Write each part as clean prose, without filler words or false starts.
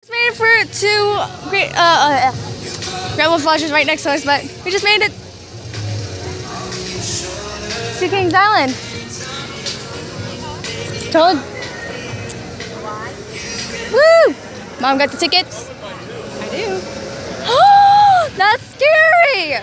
Just made it for two great Rebel Flushes right next to us, but we just made it to Kings Island. Told. Woo! Mom got the tickets. I do. Oh, that's scary.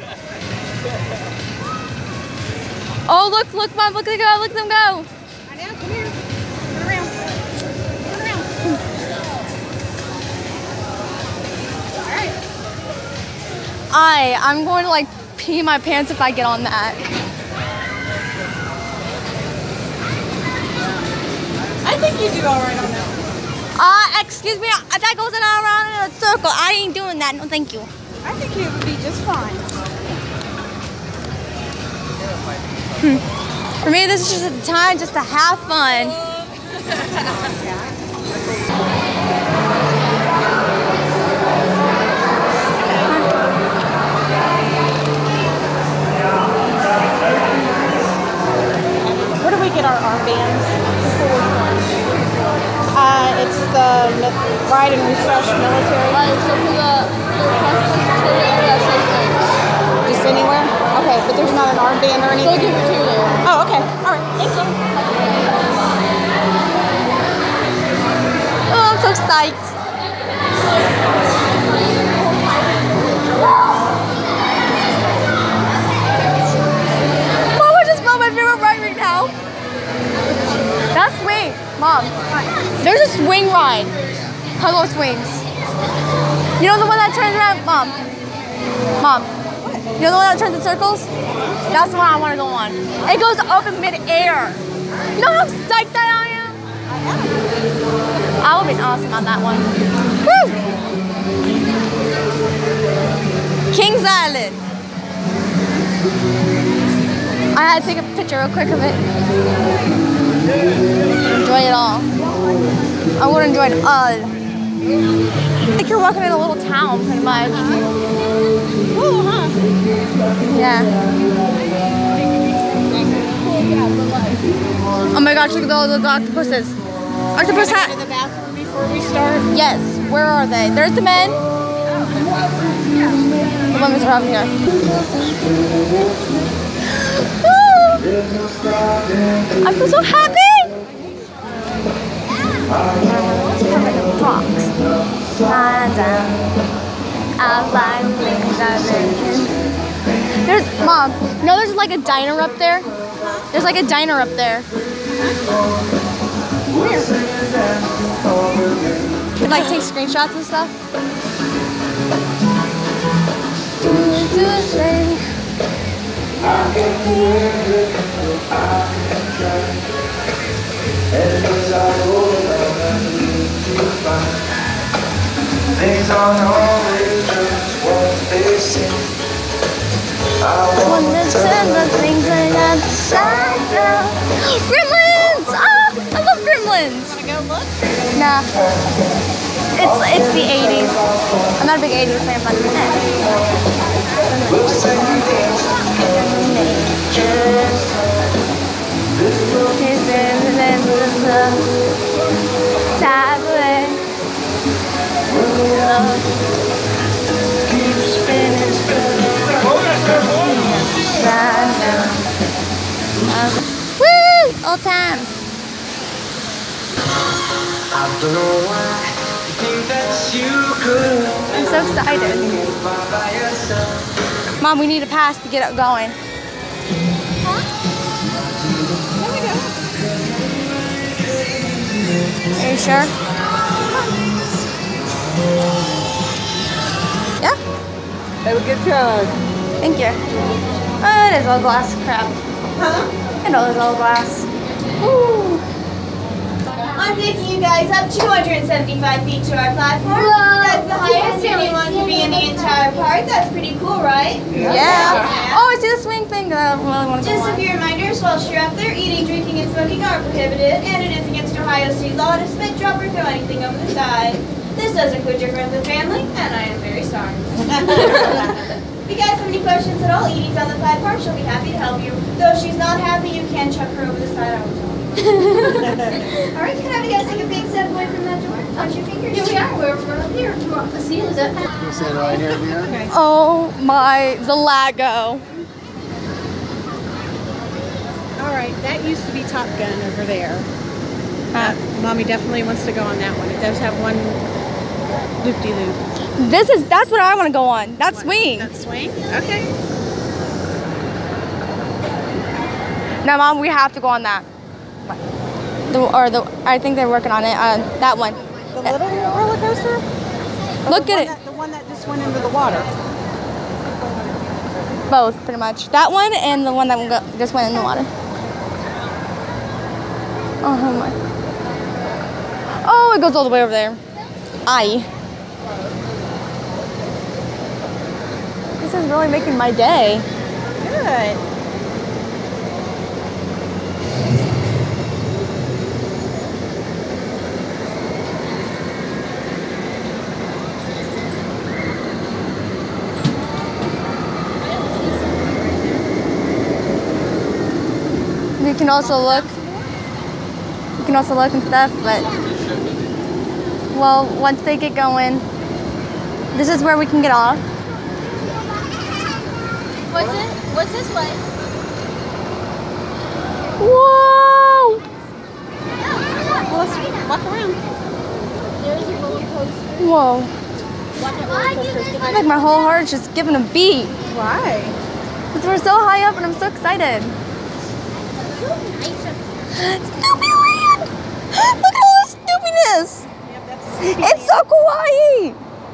Oh, look, Mom, look them go, look them go. I know, come here. Turn around. Turn around. All right. I'm going to like pee my pants if I get on that. I think you do all right on that. Excuse me, that goes around in a circle. I ain't doing that, no thank you. I think you would be just fine. For me, this is just a time just to have fun. Where do we get our armbands? It's the Ride and Refresh Military. So for Just anywhere? Okay, but there's not an armband or anything? They'll give it to you there. Oh, okay. All right. Thank you. Oh, I'm so psyched. Mom, I just found my favorite ride right now. That's swing. Mom, there's a swing ride. Hello Swings. You know the one that turns around? Mom. You know the one that turns in circles? That's the one I want to go on. It goes up in mid-air. You know how psyched I am? I would be awesome on that one. Woo! Kings Island. I had to take a picture real quick of it. Enjoy it all. I would enjoy it all. I think you're walking in a little town, pretty much. Ooh, huh? Yeah. Oh my gosh, look at all those octopuses. Octopus hat. In the bathroom before we start? Yes, where are they? There's the men. The women's are up here. Woo! I feel so happy! Fox. Lie down. I like things I live in. There's, Mom, you know there's like a diner up there? There's like a diner up there. Where? You can like take screenshots and stuff. Things aren't always just what they seem. When the turn the things I got upside down. Gremlins! Ah, I love Gremlins. Wanna go look? Nah. It's the 80s. I'm not a big 80s fan, but woo! All time. I'm so excited. Mom, we need a pass to get it going. Are you sure? Yeah? Have a good time. Thank you. Oh, it is all glass crap. Huh? It all is all glass. Woo. I'm taking you guys up 275 feet to our platform. Whoa. That's the highest anyone can be in the entire park. That's pretty cool, right? Yeah. Oh, I see the swing thing that I really want to go Just a on. few reminders whilst you're up there, eating, drinking, and smoking are prohibited, and it is against Ohio state law to spit, drop, or throw anything over the side. This does include your friends and family, and I am very sorry. If you guys have any questions at all, Edie's on the platform. She'll be happy to help you. Though if she's not happy, you can chuck her over the side. I will tell you. All right, can I have you guys take a big step away from that door? Touch your fingers. Here we are. We're up here. Let's see. Is that? You stand right here, Leah. Okay. Oh my, the Lago. All right, that used to be Top Gun over there. Mommy definitely wants to go on that one. It does have one loop-de-loop. That's what I want to go on. That swing. That swing? Okay. No, Mom, we have to go on that. I think they're working on it. That one. The little roller coaster? Or Look the at one it. The one that just went into the water. Both, pretty much. That one and the one that just went in the water. Oh my. Oh, it goes all the way over there. Aye. This is really making my day. Good. You can also look. You can also look and stuff, but well, once they get going, this is where we can get off. What's this way? Whoa! Well, let's walk around. There's a roller coaster. Whoa! Watch that roller coaster. Like my whole heart's just giving a beat. Why? Because we're so high up and I'm so excited. Snoopy Land! Look at all this Snoopiness! Yep, that's It's so kawaii!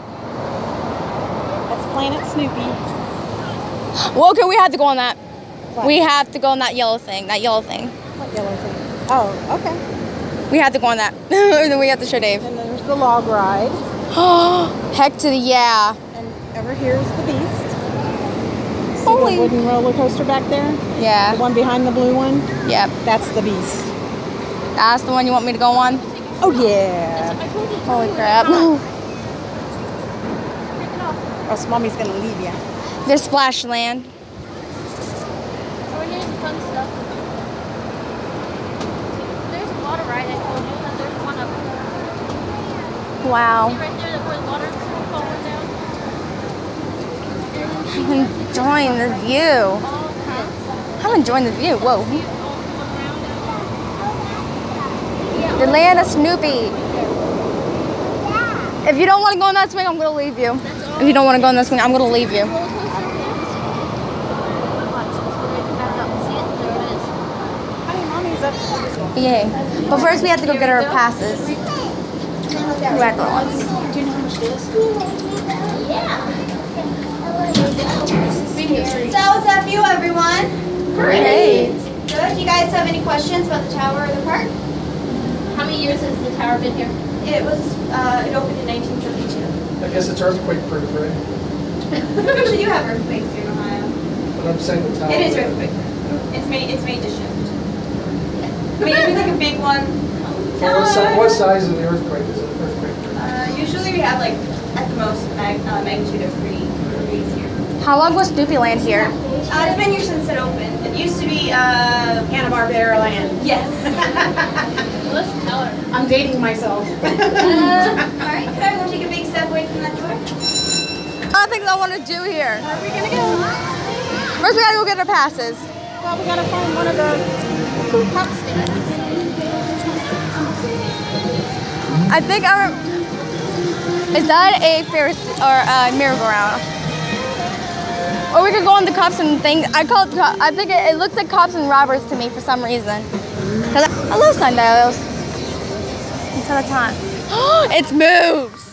That's Planet Snoopy. Well, okay, we have to go on that. What? We have to go on that yellow thing. That yellow thing. What yellow thing? Oh, okay. We have to go on that. And then we have to show Dave. And then there's the log ride. Heck to the yeah. And over here is the Beast. See Holy. the wooden roller coaster back there? The Yeah. one behind the blue one? Yep. That's the Beast. That's the one you want me to go on? Oh, yeah. Holy crap. Or else Mommy's going to leave you. There's Splash Land. Oh, here's the fun stuff. There's a water ride, I told you. And there's one up there. Wow. See right there where the water's falling down? Enjoying the view. I'm enjoying the view. Whoa. The land of Snoopy. If you don't want to go on that swing, I'm going to leave you. If you don't want to go on that swing, I'm going to leave you. Honey, Mommy's up. Yay. But first we have to go get our passes. Right ones. Do you know how much it is? Yeah. So how's that view, everyone? Great. Good. You guys have any questions about the tower or the park? How many years has the tower been here? It opened in 1972. I guess it's earthquake-proof, right? We actually do have earthquakes here in Ohio. But I'm saying the tower. It is earthquake. It's made to shift. I mean, if it's like a big one. What size of the earthquake is it? Earthquake-proof? Usually we have like at the most magnitude of 3 degrees here. How long was Snoopy Land here? It's been here since it opened. It used to be Hanna-Barbera land. yes. Let's tell her. I'm dating myself. All right, could I go take a big step away from that door? Other things I want to do here. Where are we going to go? First we gotta go get our passes. Well, we got to find one of the hot stands. I think is that a Ferris or a merry-go-round? Or we could go on the cops and things. I think it looks like cops and robbers to me for some reason. Cause I love sundials. It's all the time. It moves.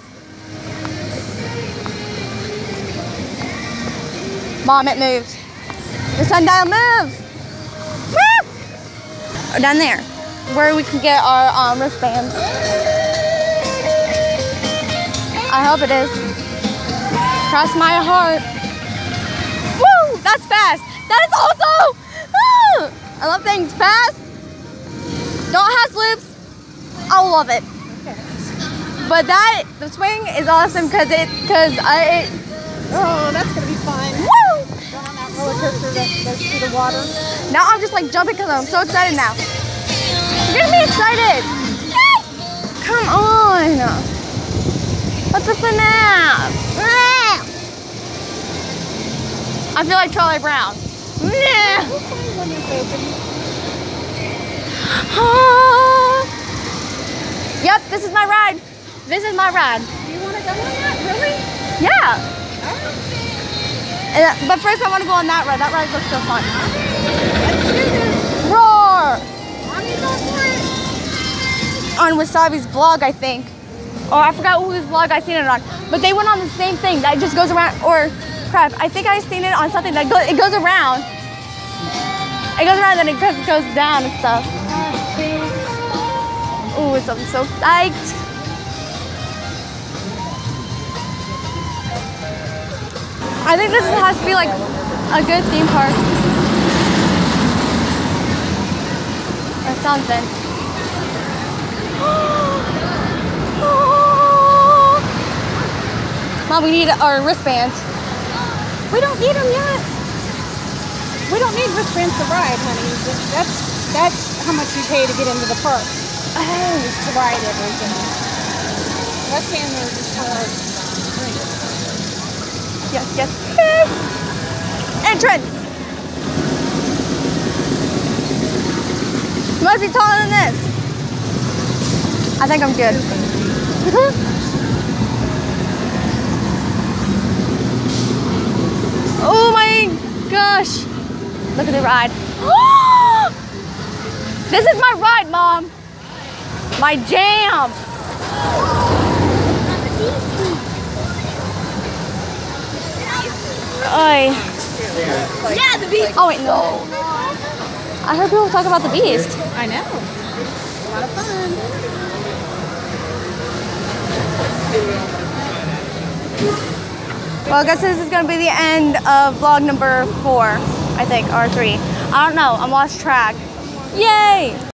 Mom, it moves. The sundial moves. Woo! Down there, where we can get our wristbands. I hope it is. Cross my heart. Woo! That's fast. That is also. I love things fast. Don't have loops. I'll love it. But the swing is awesome because Oh, that's going to be fun. woo! Going on that roller coaster that goes through the water. Now I'm just like jumping because I'm so excited now. You're getting me excited. Come on. What's the FNAF? I feel like Charlie Brown. Yep, this is my ride. This is my ride. Do you want to go on that? Really? Yeah. But first I want to go on that ride. That ride looks so fun. Let's do this. Roar! Mommy's all for it. On Wasabi's vlog, I think. Or I forgot whose vlog I seen it on. But they went on the same thing that just goes around, or crap, I think I seen it on something that it goes around. It goes around and it goes down and stuff. Ooh, so I'm so psyched. I think this has to be like a good theme park. Or something. Mom, we need our wristbands. We don't need them yet. We don't need wristbands to ride, honey. That's how much you pay to get into the park. Is to ride everything. Wristbands are just for drinks. Yes, yes, yes. Entrance. You must be taller than this. I think I'm good. Oh my gosh. Look at the ride. This is my ride, Mom. My jam. Oy. Yeah, the beast. Oh wait, no. I heard people talk about the Beast. I know. A lot of fun. Well, I guess this is going to be the end of vlog number 4, I think, or 3. I don't know. I'm lost track. Yay!